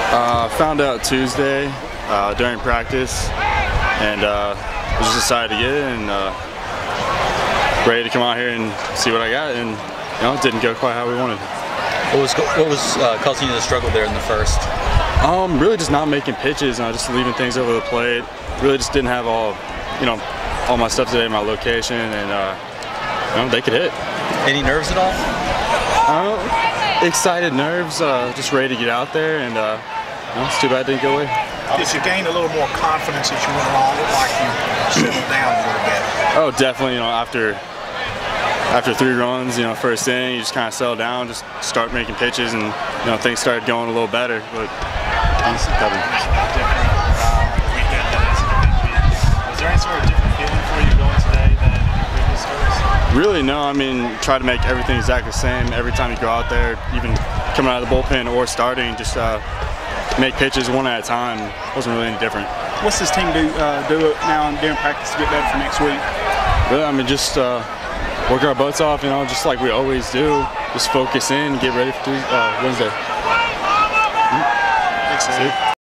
Found out Tuesday during practice, and just decided to get it and ready to come out here and see what I got. And it didn't go quite how we wanted. What was causing you to struggle there in the first? Really just not making pitches and just leaving things over the plate. Really just didn't have all my stuff today, my location, and they could hit. Any nerves at all? Excited nerves, just ready to get out there, and it's too bad it didn't go away. Did you gain a little more confidence as you went along? It looked like you settled down a little bit. Oh, definitely. After 3 runs, first inning, you just kind of settle down, just start making pitches, and things started going a little better. But Was there any sort of different feeling for you going today than in your previous starts? Really, no. I mean, try to make everything exactly the same every time you go out there, even coming out of the bullpen or starting, just make pitches one at a time. Wasn't really any different. What's this team do now during practice to get better for next week? Really, I mean, just work our butts off, just like we always do. Just focus in, get ready for Wednesday. Thanks,